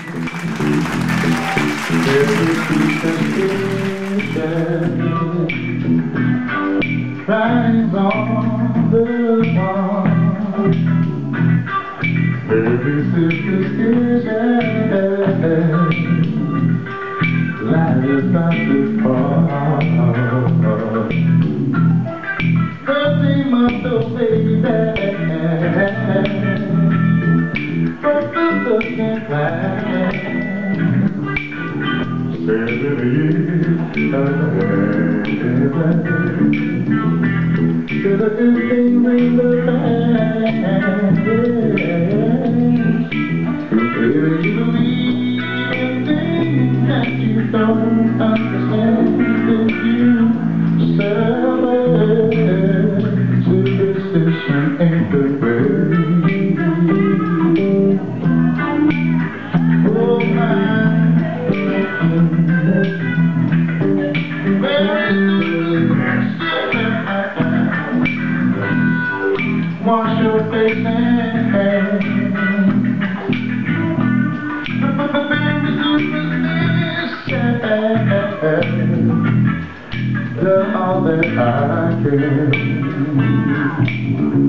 Every superstition cries on the wall. Every superstition lies about to fall. The dream of the baby from the looking glass. 7 years to the good things in the past. To really believe in things that you don't understand. If you celebrate superstition ain't the way. Oh my. Wash your face and hands. But the baby superstition does all that I can.